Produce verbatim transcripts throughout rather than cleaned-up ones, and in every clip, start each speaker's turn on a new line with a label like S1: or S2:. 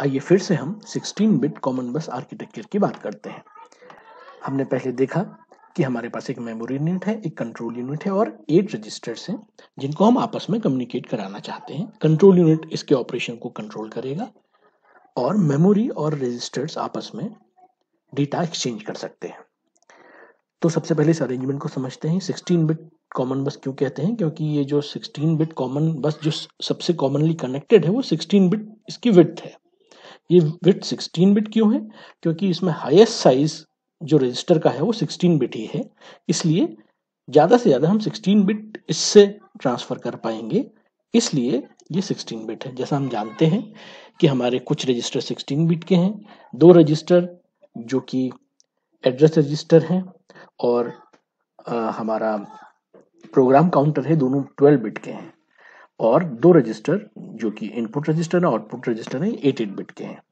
S1: आइए फिर से हम sixteen bit common bus architecture की बात करते हैं। हमने पहले देखा कि हमारे पास एक मेमोरी यूनिट है, एक कंट्रोल यूनिट है और एट रजिस्टर्स हैं जिनको हम आपस में कम्युनिकेट कराना चाहते हैं। कंट्रोल यूनिट इसके ऑपरेशन को कंट्रोल करेगा और मेमोरी और रजिस्टर्स आपस में डेटा एक्सचेंज कर सकते हैं। तो सबसे पहले इस अरेंजमेंट को समझते हैं। सिक्सटीन बिट कॉमन बस क्यों कहते हैं? क्योंकि ये जो सिक्सटीन बिट कॉमन बस जो सबसे कॉमनली कनेक्टेड है वो सिक्सटीन बिट इसकी विड्थ है। ये विड्थ सिक्सटीन बिट क्यों है? क्योंकि इसमें हाईएस्ट साइज जो रजिस्टर का है वो सिक्सटीन बिट ही है, इसलिए ज्यादा से ज्यादा हम सिक्सटीन बिट इससे ट्रांसफर कर पाएंगे, इसलिए ये सिक्सटीन बिट है। जैसा हम जानते हैं कि हमारे कुछ रजिस्टर सिक्सटीन बिट के हैं, दो रजिस्टर जो कि एड्रेस रजिस्टर हैं और आ, हमारा प्रोग्राम काउंटर है, दोनों ट्वेल्व बिट के हैं, और दो रजिस्टर जो कि इनपुट रजिस्टर है आउटपुट रजिस्टर है एट एट बिट के हैं।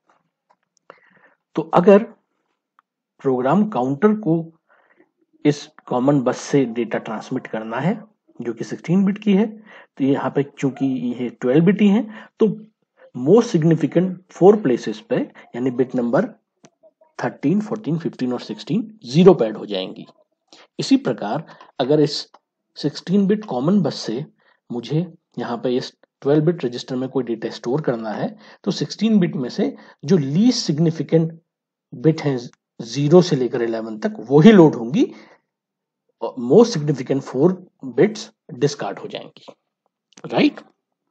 S1: तो अगर प्रोग्राम काउंटर को इस कॉमन बस से डेटा ट्रांसमिट करना है जो कि सिक्सटीन बिट की है, तो यहाँ पे चूंकि ये ट्वेल्व बिट ही है तो मोस्ट सिग्निफिकेंट फोर प्लेसेस पे यानी bit number thirteen, fourteen, fifteen और सिक्सटीन जीरो पे ऐड हो जाएंगी। इसी प्रकार अगर इस सिक्सटीन बिट कॉमन बस से मुझे यहाँ पे इस ट्वेल्व बिट रजिस्टर में कोई डेटा स्टोर करना है तो सिक्सटीन बिट में से जो लीस्ट सिग्निफिकेंट बिट है जीरो से लेकर इलेवन तक वो ही लोड होंगी, most significant four bits discard हो जाएंगी, राइट।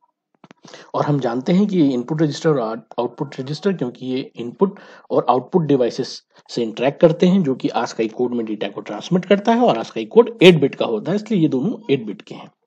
S1: और हम जानते हैं कि ये इनपुट रजिस्टर और आउटपुट रजिस्टर, क्योंकि ये इनपुट और आउटपुट डिवाइसेस से इंटरेक्ट करते हैं जो कि आस्काई कोड में डेटा को ट्रांसमिट करता है, और आस्काई कोड एट बिट का होता है, इसलिए ये दोनों एट बिट के हैं।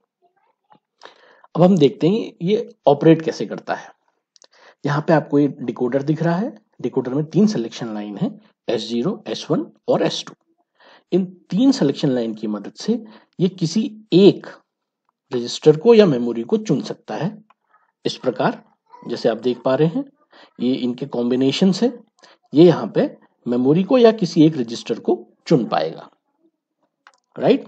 S1: अब हम देखते हैं ये ऑपरेट कैसे करता है। यहाँ पे आपको ये डिकोडर दिख रहा है। डिकोडर में तीन सिलेक्शन लाइन है, एस जीरो, एस वन और एस टू। इन तीन सिलेक्शन लाइन की मदद से ये किसी एक रजिस्टर को या मेमोरी को चुन सकता है। इस प्रकार जैसे आप देख पा रहे हैं ये इनके कॉम्बिनेशन से ये यहाँ पे मेमोरी को या किसी एक रजिस्टर को चुन पाएगा, राइट।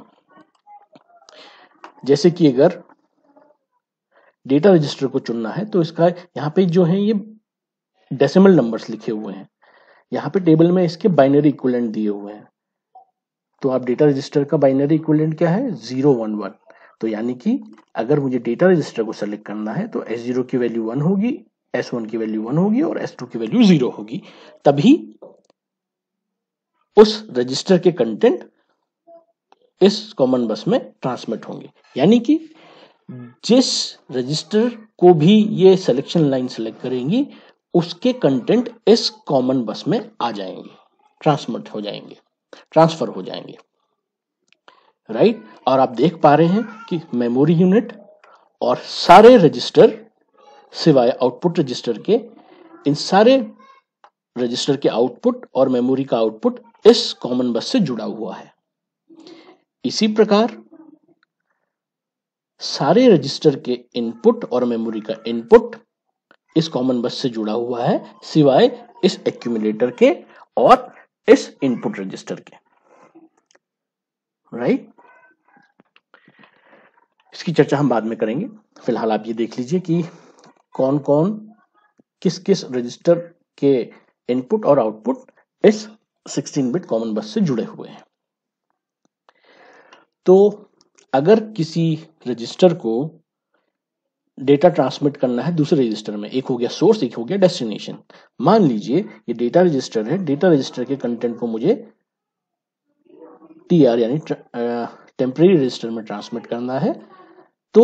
S1: जैसे कि अगर डेटा रजिस्टर को चुनना है तो इसका यहाँ पे जो है ये डेसिमल नंबर्स लिखे हुए हैं, यहाँ पे टेबल में इसके बाइनरी इक्विवेलेंट दिए हुए हैं। तो आप डेटा रजिस्टर का बाइनरी इक्विवेलेंट क्या है? Zero one one. तो यानी कि अगर मुझे डेटा रजिस्टर को सेलेक्ट करना है तो एस जीरो की वैल्यू वन होगी, एस वन की वैल्यू वन होगी और एस टू की वैल्यू जीरो होगी, तभी उस रजिस्टर के कंटेंट इस कॉमन बस में ट्रांसमिट होंगे। यानी कि जिस रजिस्टर को भी ये सिलेक्शन लाइन सेलेक्ट करेंगी उसके कंटेंट इस कॉमन बस में आ जाएंगे, ट्रांसमिट हो जाएंगे, ट्रांसफर हो जाएंगे, राइट। और आप देख पा रहे हैं कि मेमोरी यूनिट और सारे रजिस्टर सिवाय आउटपुट रजिस्टर के, इन सारे रजिस्टर के आउटपुट और मेमोरी का आउटपुट इस कॉमन बस से जुड़ा हुआ है। इसी प्रकार सारे रजिस्टर के इनपुट और मेमोरी का इनपुट इस कॉमन बस से जुड़ा हुआ है सिवाय इस एक्यूमुलेटर के और इस इनपुट रजिस्टर के, राइट। इसकी चर्चा हम बाद में करेंगे। फिलहाल आप ये देख लीजिए कि कौन कौन किस किस रजिस्टर के इनपुट और आउटपुट इस सिक्सटीन बिट कॉमन बस से जुड़े हुए हैं। तो अगर किसी रजिस्टर को डेटा ट्रांसमिट करना है दूसरे रजिस्टर में, एक हो गया सोर्स, एक हो गया डेस्टिनेशन। मान लीजिए ये डेटा रजिस्टर है, डेटा रजिस्टर के कंटेंट को मुझे टी आर यानी टेम्परेरी रजिस्टर में ट्रांसमिट करना है। तो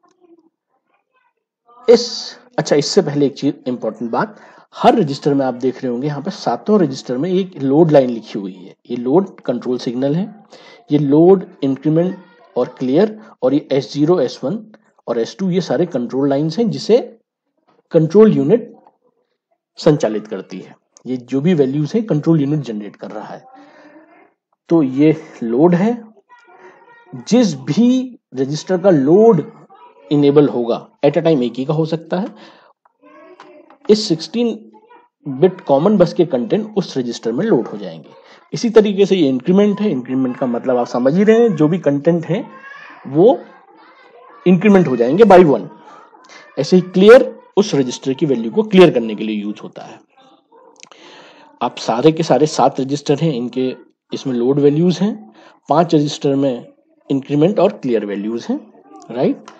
S1: इस अच्छा इससे पहले एक चीज इंपॉर्टेंट बात, हर रजिस्टर में आप देख रहे होंगे यहाँ पे सातों रजिस्टर में एक लोड लाइन लिखी हुई है। ये लोड कंट्रोल सिग्नल है, ये लोड, इंक्रीमेंट और क्लियर, और ये एस जीरो, एस वन और एस टू ये सारे कंट्रोल लाइंस हैं जिसे कंट्रोल यूनिट संचालित करती है। ये जो भी वैल्यूज है कंट्रोल यूनिट जनरेट कर रहा है। तो ये लोड है, जिस भी रजिस्टर का लोड इनेबल होगा एट अ टाइम एक ही का हो सकता है, इस सिक्सटीन बिट कॉमन बस के कंटेंट उस रजिस्टर में लोड हो जाएंगे। इसी तरीके से ये इंक्रीमेंट है, इंक्रीमेंट का मतलब आप समझ ही रहे हैं, जो भी कंटेंट है वो इंक्रीमेंट हो जाएंगे बाय वन। ऐसे ही क्लियर उस रजिस्टर की वैल्यू को क्लियर करने के लिए यूज होता है। आप सारे के सारे सात रजिस्टर हैं, इनके इसमें लोड वैल्यूज हैं, पांच रजिस्टर में इंक्रीमेंट और क्लियर वैल्यूज हैं, right.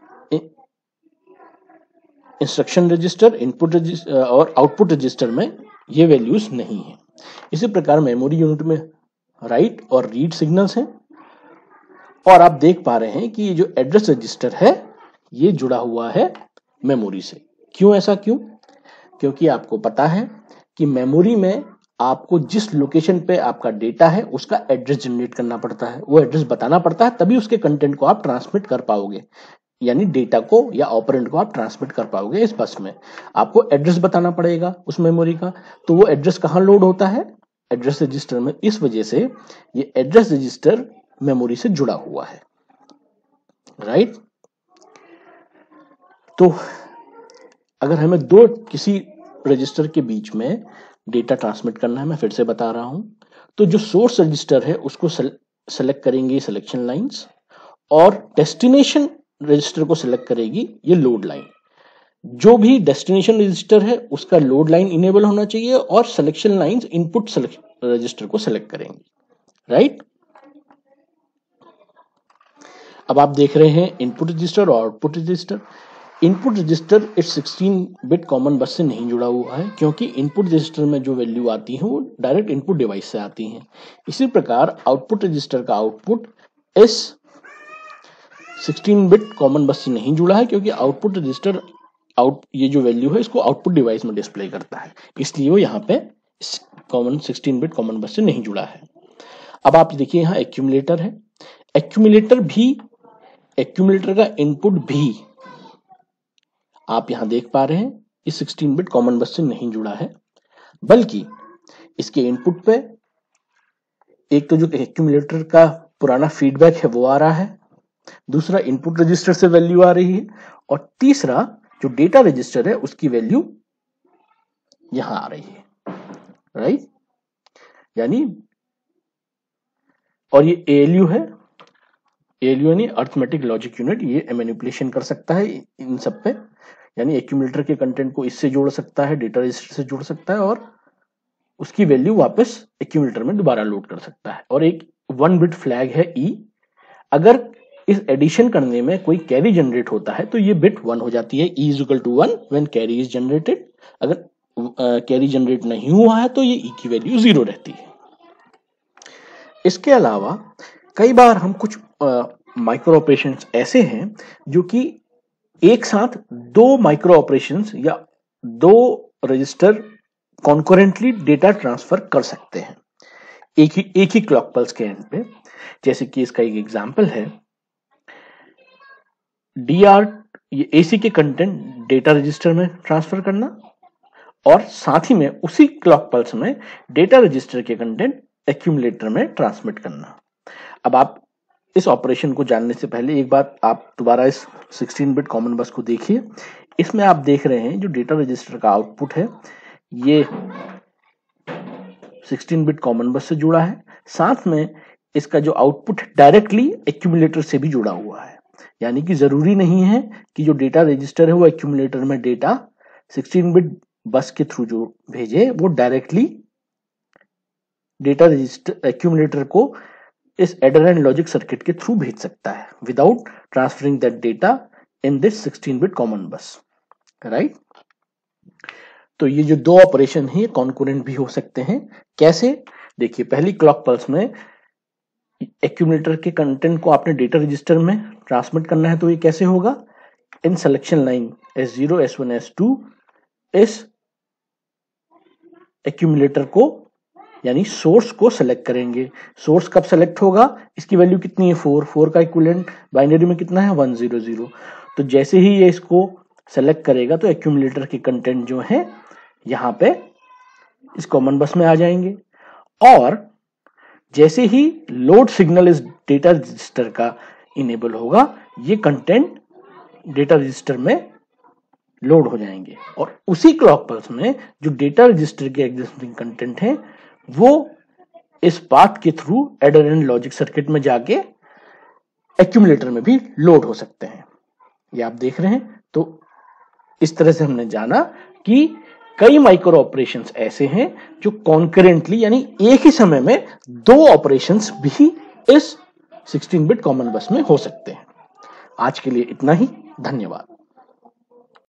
S1: Instruction register, input register और आउटपुट रजिस्टर में ये वैल्यूज नहीं है। इसी प्रकार मेमोरी यूनिट में राइट और रीड सिग्नल्स हैं, और आप देख पा रहे हैं कि ये जो एड्रेस रजिस्टर है ये जुड़ा हुआ है मेमोरी से। क्यों ऐसा क्यों? क्योंकि आपको पता है कि मेमोरी में आपको जिस लोकेशन पे आपका डेटा है उसका एड्रेस जनरेट करना पड़ता है, वो एड्रेस बताना पड़ता है, तभी उसके कंटेंट को आप ट्रांसमिट कर पाओगे, यानी डेटा को या ऑपरेंड को आप ट्रांसमिट कर पाओगे। इस बस में आपको एड्रेस बताना पड़ेगा उस मेमोरी का, तो वो एड्रेस कहाँ लोड होता है? एड्रेस रजिस्टर में। इस वजह से ये एड्रेस रजिस्टर मेमोरी से जुड़ा हुआ है, राइट। तो अगर हमें दो किसी रजिस्टर के बीच में डेटा ट्रांसमिट करना है, मैं फिर से बता रहा हूं, तो जो सोर्स रजिस्टर है उसको सेलेक्ट करेंगे सिलेक्शन लाइंस, और डेस्टिनेशन रजिस्टर को सिलेक्ट करेगी ये लोड लाइन। जो भी डेस्टिनेशन रजिस्टर है उसका लोड लाइन इनेबल होना चाहिए, और सिलेक्शन लाइंस इनपुट रजिस्टर को सिलेक्ट करेंगी, राइट। अब आप देख रहे हैं इनपुट रजिस्टर और आउटपुट रजिस्टर। इनपुट रजिस्टर इस सिक्सटीन बिट कॉमन बस से नहीं जुड़ा हुआ है, क्योंकि इनपुट रजिस्टर में जो वैल्यू आती है वो डायरेक्ट इनपुट डिवाइस से आती है। इसी प्रकार आउटपुट रजिस्टर का आउटपुट इस सिक्सटीन बिट कॉमन बस से नहीं जुड़ा है, क्योंकि आउटपुट रजिस्टर आउट ये जो वैल्यू है इसको आउटपुट डिवाइस में डिस्प्ले करता है, इसलिए वो यहाँ पे common sixteen bit common bus से नहीं जुड़ा है। अब आप देखिए यहाँ एक्यूमुलेटर है, एक्यूमुलेटर भी एक्यूमुलेटर का इनपुट भी आप यहां देख पा रहे हैं इस सिक्सटीन बिट कॉमन बस से नहीं जुड़ा है, बल्कि इसके इनपुट पे एक तो जो एक्यूमुलेटर का पुराना फीडबैक है वो आ रहा है, दूसरा इनपुट रजिस्टर से वैल्यू आ रही है, और तीसरा जो डेटा रजिस्टर है उसकी वैल्यू यहां आ रही है, राइट। यानी और ये एएलयू है, एएलयू यानी अर्थमेटिक लॉजिक यूनिट, ये मैनिपुलेशन कर सकता है इन सब पे, यानी एक्यूमुलेटर के कंटेंट को इससे जोड़ सकता है, डेटा रजिस्टर से जोड़ सकता है, और उसकी वैल्यू वापस एक्यूमुलेटर में दोबारा लोड कर सकता है। और एक वन बिट फ्लैग है ई, अगर इस एडिशन करने में कोई कैरी जनरेट होता है तो ये बिट वन हो जाती है, E is equal to one when carry is generated. अगर कैरी uh, जनरेट नहीं हुआ है तो ये ई की वैल्यू जीरो रहती है। इसके अलावा कई बार हम कुछ माइक्रो uh, ऑपरेशंस ऐसे हैं जो कि एक साथ दो माइक्रो ऑपरेशंस या दो रजिस्टर कॉन्करेंटली डेटा ट्रांसफर कर सकते हैं एक ही एक ही क्लॉक पल्स के एंड पे। जैसे कि इसका एक एग्जांपल है, डीआर ये एसी के कंटेंट डेटा रजिस्टर में ट्रांसफर करना, और साथ ही में उसी क्लॉक पल्स में डेटा रजिस्टर के कंटेंट एक्यूमुलेटर में ट्रांसमिट करना। अब आप इस ऑपरेशन को जानने से पहले एक बात आप दोबारा इस सिक्सटीन बिट कॉमन बस को देखिए। इसमें आप देख रहे हैं जो डेटा रजिस्टर का आउटपुट है ये सिक्सटीन बिट कॉमन बस से जुड़ा है, साथ में इसका जो आउटपुट डायरेक्टली एक्यूमुलेटर से भी जुड़ा हुआ है। यानी कि जरूरी नहीं है कि जो डेटा रजिस्टर है वो एक्यूमुलेटर में डेटा सिक्सटीन बिट बस के थ्रू जो भेजे वो डायरेक्टली डेटा रजिस्टर एक्यूमुलेटर को इस एडर एंड लॉजिक सर्किट के थ्रू भेज सकता है without transferring that data in this sixteen bit common bus, right. तो ये जो दो ऑपरेशन है ये कॉन्करेंट भी हो सकते हैं। कैसे? देखिए, पहली क्लॉक पल्स में एक्यूमुलेटर के कंटेंट को आपने डेटा रजिस्टर में ट्रांसमिट करना है, तो ये कैसे होगा? इन selection line S zero, S one, S two इस एक्यूमुलेटर को यानी सोर्स को सेलेक्ट करेंगे। सोर्स कब सेलेक्ट होगा? इसकी वैल्यू कितनी है? फोर। फोर का इक्विवेलेंट बाइनरी में कितना है? One zero zero. तो जैसे ही ये इसको सेलेक्ट करेगा तो एक्यूमुलेटर के कंटेंट जो है यहाँ पे इस कॉमन बस में आ जाएंगे, और जैसे ही लोड सिग्नल इस डेटा रजिस्टर का इनेबल होगा ये कंटेंट डेटा रजिस्टर में लोड हो जाएंगे, और उसी क्लॉक पल्स में जो डेटा रजिस्टर के एग्जिस्टिंग कंटेंट है वो इस पाथ के through adder and logic circuit में जाके एक्यूमुलेटर में भी लोड हो सकते हैं। ये आप देख रहे हैं। तो इस तरह से हमने जाना कि कई माइक्रो ऑपरेशंस ऐसे हैं जो कॉन्करेंटली यानी एक ही समय में दो ऑपरेशंस भी इस सिक्सटीन बिट कॉमन बस में हो सकते हैं। आज के लिए इतना ही, धन्यवाद।